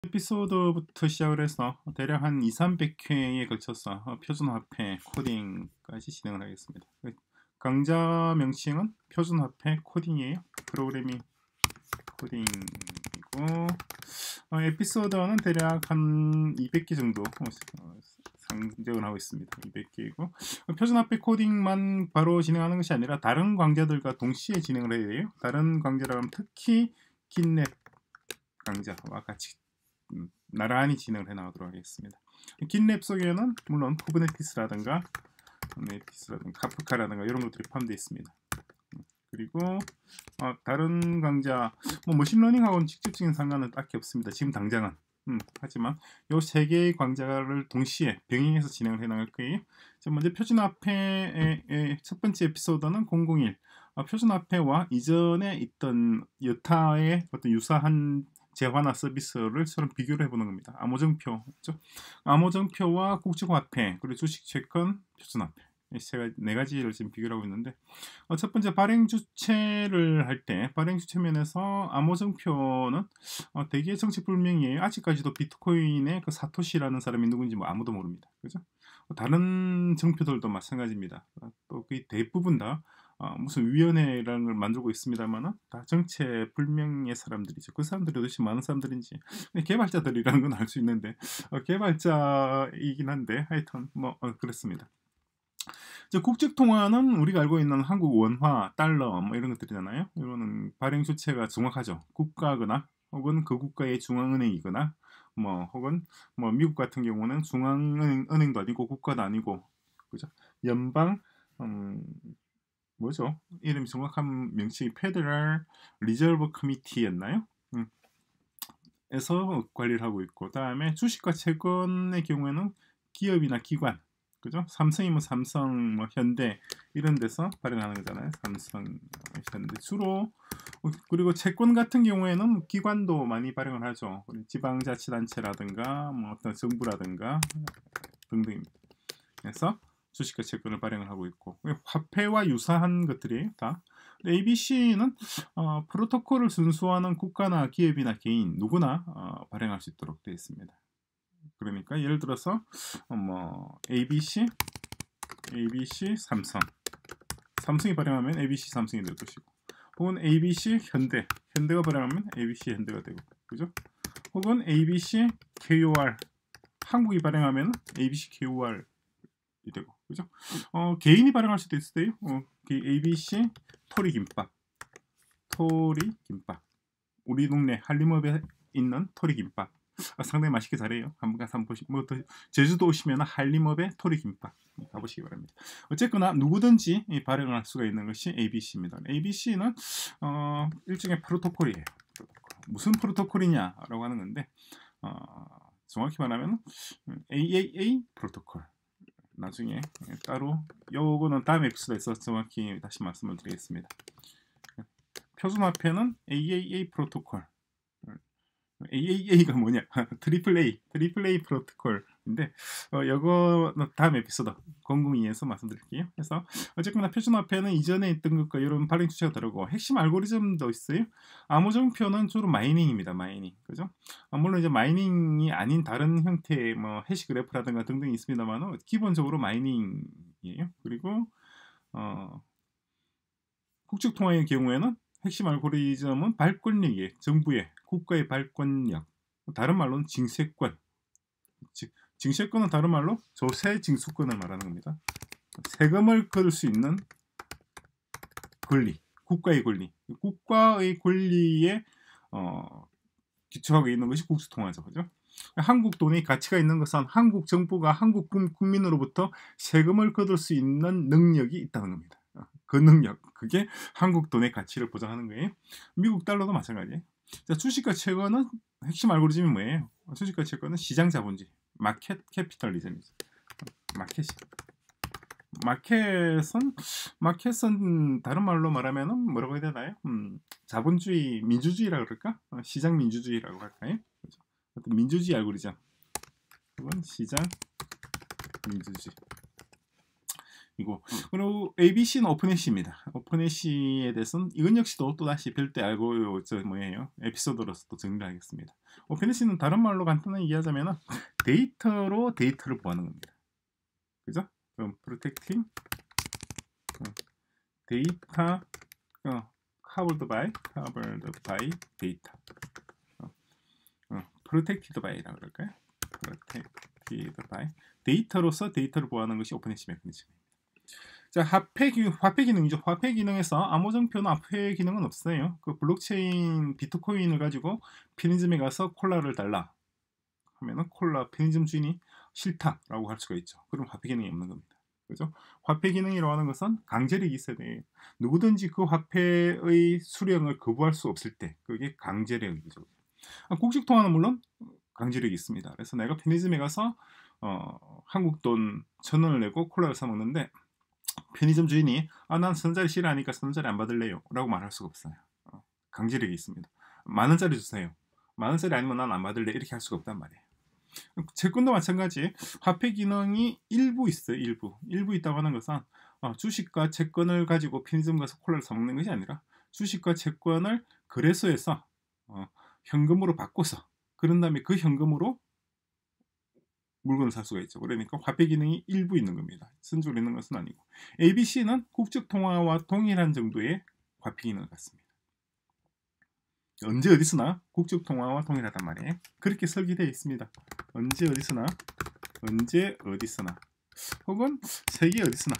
에피소드부터 시작을 해서 대략 한 200~300회에 걸쳐서 표준화폐 코딩까지 진행을 하겠습니다. 강좌 명칭은 표준화폐 코딩이에요. 프로그래밍 코딩이고 에피소드는 대략 한 200개 정도 상정을 하고 있습니다. 200개이고 표준화폐 코딩만 바로 진행하는 것이 아니라 다른 강좌들과 동시에 진행을 해야 돼요. 다른 강좌라 하면 특히 긴랩 강좌와 같이 나란히 진행을 해나가도록 하겠습니다. 긴랩 속에는 물론 쿠버네티스라든가 카프카라든가 이런 것들이 포함되어 있습니다. 그리고 다른 강좌 머신러닝하고는 직접적인 상관은 딱히 없습니다. 지금 당장은. 하지만 이 세 개의 강좌를 동시에 병행해서 진행을 해나갈 거예요. 먼저 표준화폐의 첫 번째 에피소드는 001 표준화폐와 이전에 있던 여타의 어떤 유사한 재화나 서비스를 서로 비교를 해보는 겁니다. 암호정표, 그렇죠? 암호정표와 국제화폐, 그리고 주식, 채권, 표준화폐 네 가지를 지금 비교를 하고 있는데 첫 번째 발행 주체를 할 때 발행 주체 면에서 암호정표는 되게 정체불명이에요. 아직까지도 비트코인의 그 사토시라는 사람이 누군지 아무도 모릅니다. 그죠? 다른 정표들도 마찬가지입니다. 또 거의 대부분 다 무슨 위원회라는 걸 만들고 있습니다만 다 정체불명의 사람들이죠. 그 사람들이 도대체 많은 사람들인지 개발자들이라는 건 알 수 있는데 개발자이긴 한데 하여튼 그렇습니다. 국제통화는 우리가 알고 있는 한국 원화, 달러 이런 것들이잖아요. 이거는 발행 주체가 정확하죠. 국가거나 혹은 그 국가의 중앙은행이거나 혹은 미국 같은 경우는 중앙은행도 아니고 국가도 아니고 그죠? 연방 뭐죠? 이름 정확한 명칭이 페더럴 리저브 커미티였나요? 에서 관리를 하고 있고, 그다음에 주식과 채권의 경우에는 기업이나 기관, 그죠? 삼성이면 삼성, 현대 이런 데서 발행하는 거잖아요. 삼성, 현대 주로. 그리고 채권 같은 경우에는 기관도 많이 발행을 하죠. 지방자치단체라든가 어떤 정부라든가 등등입니다. 그래서 주식과 채권을 발행을 하고 있고 화폐와 유사한 것들이에요. 다. ABC는 프로토콜을 준수하는 국가나 기업이나 개인 누구나 발행할 수 있도록 되어 있습니다. 그러니까 예를 들어서 ABC 삼성이 발행하면 ABC 삼성이 될 것이고 혹은 ABC 현대가 발행하면 ABC 현대가 되고 그죠? 혹은 ABC KOR 한국이 발행하면 ABC KOR 이 되고 그죠? 개인이 발행할 수도 있어요. ABC 토리김밥 우리 동네 한림읍에 있는 토리김밥 상당히 맛있게 잘해요. 한번 가서 한번 보시고 제주도 오시면 한림읍의 토리김밥 가보시기 바랍니다. 어쨌거나 누구든지 발행을 할 수가 있는 것이 ABC입니다. ABC는 일종의 프로토콜이에요. 무슨 프로토콜이냐라고 하는 건데 정확히 말하면 AAA 프로토콜. 나중에 따로 요거는 다음 에피소드에서 정확히 다시 말씀을 드리겠습니다. 표준화폐는 AAA 프로토콜. AAA가 뭐냐? 트리플 A 프로토콜인데 요거는 다음 에피소드 002에서 말씀드릴게요. 그래서 어쨌거나 표준화폐는 이전에 있던 것과 이런 발행 주체가 다르고 핵심 알고리즘도 있어요. 암호정표는 주로 마이닝입니다. 마이닝. 그죠? 물론 이제 마이닝이 아닌 다른 형태의 해시 그래프라든가 등등이 있습니다만 기본적으로 마이닝이에요. 그리고 국제통화의 경우에는 핵심 알고리즘은 발권력이에요. 정부의 국가의 발권력. 다른 말로는 징세권. 징세권은 다른 말로 조세징수권을 말하는 겁니다. 세금을 거둘 수 있는 권리, 국가의 권리. 국가의 권리에 기초하고 있는 것이 국제통화죠. 그죠? 한국 돈이 가치가 있는 것은 한국 정부가 한국 국민으로부터 세금을 거둘 수 있는 능력이 있다는 겁니다. 그 능력, 그게 한국 돈의 가치를 보장하는 거예요. 미국 달러도 마찬가지예요. 자, 주식과 채권은 핵심 알고리즘이 뭐예요? 주식과 채권은 시장 자본주의, 마켓 캐피털리즘이죠. 마켓은 다른 말로 말하면은 뭐라고 해야 되나요? 자본주의, 민주주의라고 그럴까? 시장 민주주의라고 할까요? 그렇죠? 민주주의 알고리즘. 그건 시장 민주주의. 이고 그리고 ABC는 오픈해시입니다. 오픈해시에 대해서는 이건 역시도 또 다시 별도 알고 저 뭐예요 에피소드로서 또 정리하겠습니다. 오픈해시는 다른 말로 간단하게 얘기하자면 데이터로 데이터를 보호하는 겁니다. 그죠? 그럼 protecting 데이터 covered by data protected by라고 그럴까요? protected by 데이터로서 데이터를 보호하는 것이 오픈해시 메커니즘입니다. 자, 화폐 기능이죠. 화폐 기능에서 암호정표는 화폐 기능은 없어요. 그 블록체인 비트코인을 가지고 편의점에 가서 콜라를 달라 하면은 콜라 편의점 주인이 싫다라고 할 수가 있죠. 그럼 화폐 기능이 없는 겁니다. 그죠? 화폐 기능이라고 하는 것은 강제력이 있어야 돼요. 누구든지 그 화폐의 수령을 거부할 수 없을 때 그게 강제력이죠. 국적 통화는 물론 강제력이 있습니다. 그래서 내가 편의점에 가서 한국 돈 1,000원을 내고 콜라를 사 먹는데 편의점 주인이 난 1,000원짜리 싫어하니까 1,000원짜리 안 받을래요 라고 말할 수가 없어요. 강제력이 있습니다. 10,000원짜리 주세요. 10,000원짜리 아니면 난 안 받을래 이렇게 할 수가 없단 말이에요. 채권도 마찬가지 화폐 기능이 일부 있어요. 일부 있다고 하는 것은 주식과 채권을 가지고 편의점 가서 콜라를 사 먹는 것이 아니라 주식과 채권을 거래소에서 현금으로 바꿔서 그런 다음에 그 현금으로 물건을 살 수가 있죠. 그러니까 화폐 기능이 일부 있는 겁니다. 선적으로 있는 것은 아니고 ABC는 국적 통화와 동일한 정도의 화폐 기능을 갖습니다. 언제 어디서나 국적 통화와 동일하단 말이에요. 그렇게 설계되어 있습니다. 언제 어디서나 혹은 세계 어디서나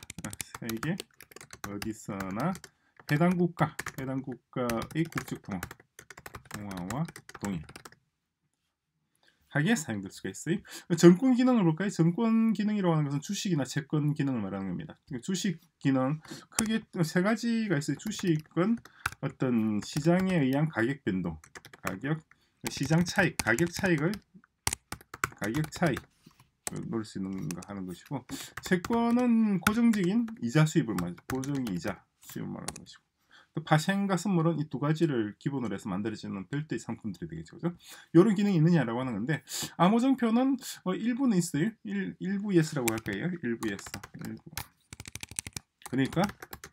해당 국가의 국적 통화와 동일하게 사용될 수가 있어요. 정권 기능을 볼까요? 정권 기능이라고 하는 것은 주식이나 채권 기능을 말하는 겁니다. 주식 기능 크게 세 가지가 있어요. 주식은 어떤 시장에 의한 가격 변동, 시장 차익, 가격 차익을 노릴 수 있는 거 하는 것이고, 채권은 고정적인 이자 수입을 말하죠. 고정 이자 수입을 말하는 것이고, 또 파생과 선물은 이 두 가지를 기본으로 해서 만들어지는 별도의 상품들이 되겠죠. 그죠? 이런 기능이 있느냐라고 하는 건데, 암호정표는 일부는 있어요. 일부 예스라고 할까요? 일부 예스. 그러니까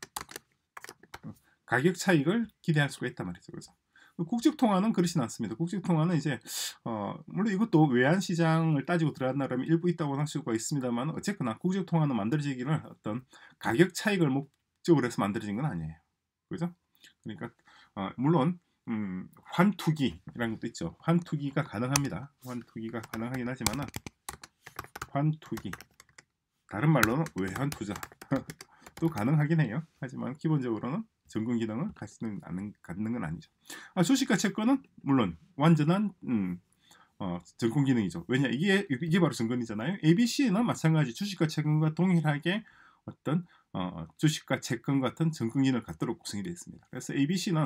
가격 차익을 기대할 수가 있단 말이죠. 그래서 국적 통화는 그렇진 않습니다. 국적 통화는 이제 물론 이것도 외환 시장을 따지고 들어간다면 일부 있다고 할 수가 있습니다만 어쨌거나 국적 통화는 만들어지기를 어떤 가격 차익을 목적으로 해서 만들어진 건 아니에요. 그죠? 그러니까 물론 환투기라는 것도 있죠. 환투기가 가능합니다. 환투기가 가능하긴 하지만 환투기 다른 말로는 외환투자 또 가능하긴 해요. 하지만 기본적으로는 정권 기능을 갖는 건 아니죠. 주식과 채권은 물론 완전한 정권 기능이죠. 왜냐 이게 바로 정권이잖아요. ABC는 마찬가지 주식과 채권과 동일하게 어떤 주식과 채권 같은 정권 기능을 갖도록 구성이 되어 있습니다. 그래서 ABC는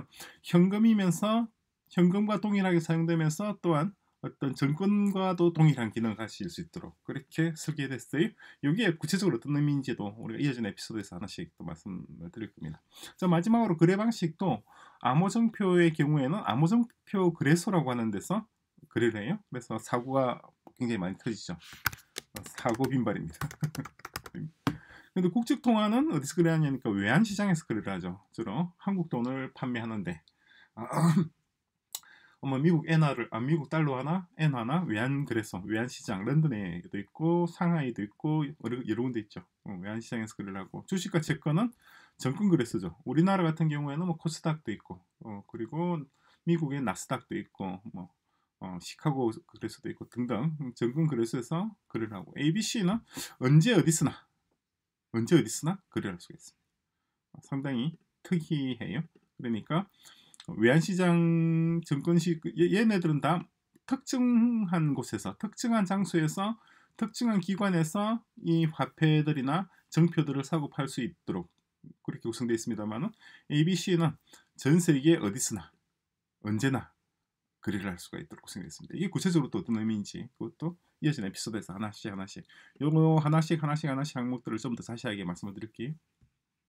현금과 동일하게 사용되면서 또한 어떤 정권과도 동일한 기능을 가질 수 있도록 그렇게 설계됐어요. 이게 구체적으로 어떤 의미인지도 우리가 이어진 에피소드에서 하나씩 또 말씀을 드릴 겁니다. 자, 마지막으로 거래 방식도 암호정표의 경우에는 암호정표 거래소라고 하는 데서 거래를 해요. 그래서 사고가 굉장히 많이 터지죠. 사고 빈발입니다. 근데 국적 통화는 어디서 거래하냐니까 외환 시장에서 거래를 하죠. 주로 한국 돈을 판매하는데 미국 미국 달러 하나, 엔 하나, 외환 거래소, 외환 시장, 런던에도 있고 상하이도 있고 여러 군데 있죠. 외환 시장에서 거래를 하고 주식과 채권은 정권 거래소죠. 우리나라 같은 경우에는 코스닥도 있고, 그리고 미국의 나스닥도 있고, 시카고 거래소도 있고 등등 정권 거래소에서 거래를 하고 ABC는 언제 어디서나 거래할 수가 있습니다. 상당히 특이해요. 그러니까 외환시장 증권시 얘네들은 다 특정한 곳에서 특정한 장소에서 특정한 기관에서 이 화폐들이나 정표들을 사고 팔 수 있도록 그렇게 구성되어 있습니다만 ABC는 전 세계 어디서나 언제나 거래를 할 수가 있도록 구성되어 있습니다. 이게 구체적으로 또 어떤 의미인지 그것도 이어진 에피소드에서 하나씩 요거 하나씩 항목들을 좀 더 자세하게 말씀을 드릴게요.